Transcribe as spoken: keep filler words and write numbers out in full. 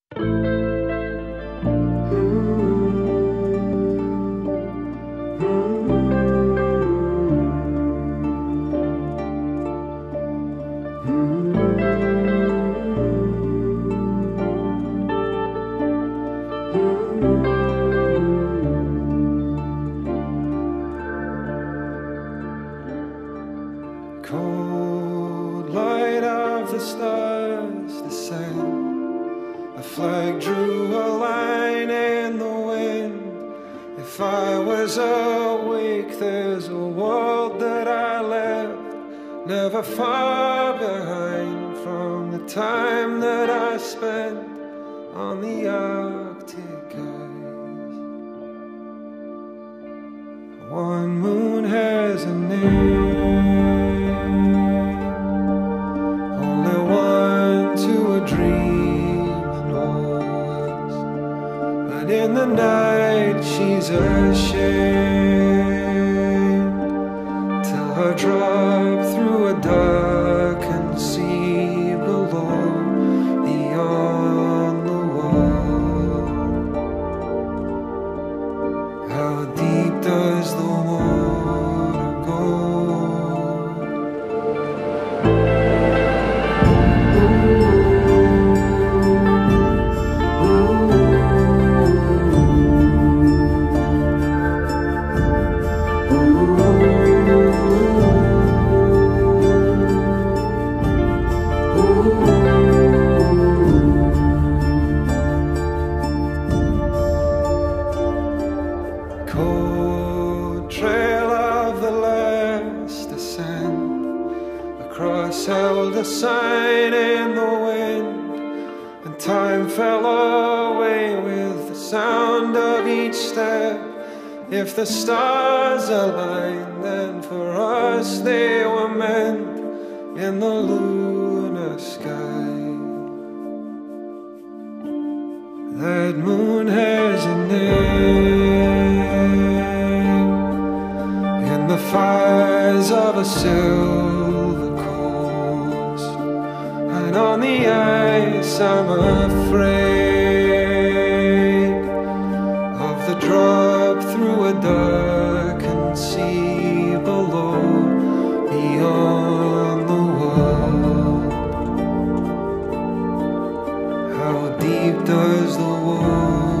Cold light of the stars descend. A flag drew a line in the wind. If I was awake, there's a world that I left, never far behind from the time that I spent on the Arctic ice. One moon has a name, in the night she's ashamed. Tell her drop through a darkened sea below, beyond the wall. How deep does the water go? Cold trail of the last ascent. The cross held a sign in the wind, and time fell away with the sound of each step. If the stars aligned, then for us they were meant in the lunar sky. That moon has a name, in the fires of a silver coast, and on the ice I'm afraid of the drop through a darkened sea below, beyond the world. How deep does the water